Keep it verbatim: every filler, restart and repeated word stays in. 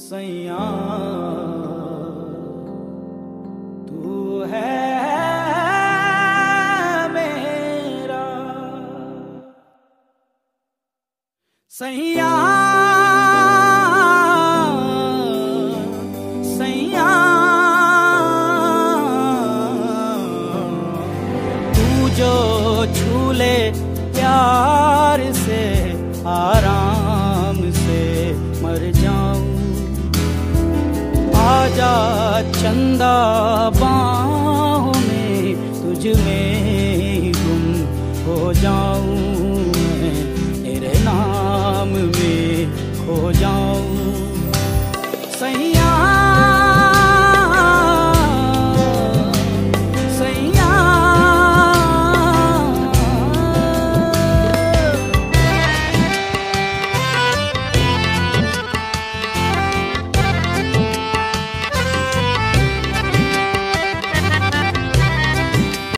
सैया तू है मेरा सैया सैया तू जो झूले प्यार से आराम से मर जाऊं आजा चंदा बाहों में तुझ में गुम हो जाऊं मैं तेरे नाम में खो जाऊं सही